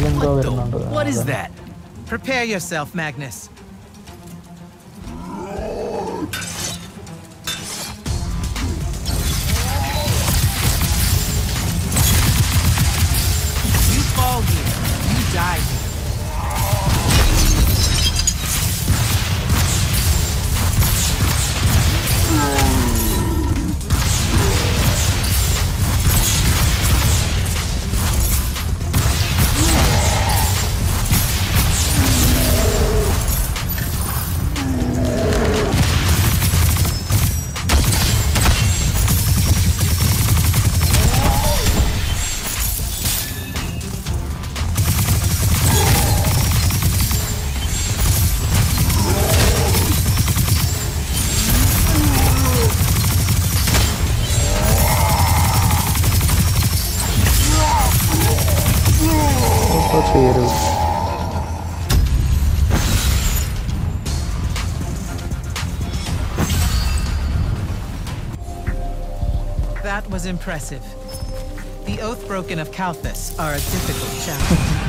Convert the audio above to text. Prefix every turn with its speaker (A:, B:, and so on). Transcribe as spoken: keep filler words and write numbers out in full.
A: എന്തോ
B: What the?
A: വരുന്നുണ്ട്.
B: What is that? Prepare yourself, Magnus. You fall here, you die here. That was impressive. The Oathbroken of Kalthus are a difficult challenge.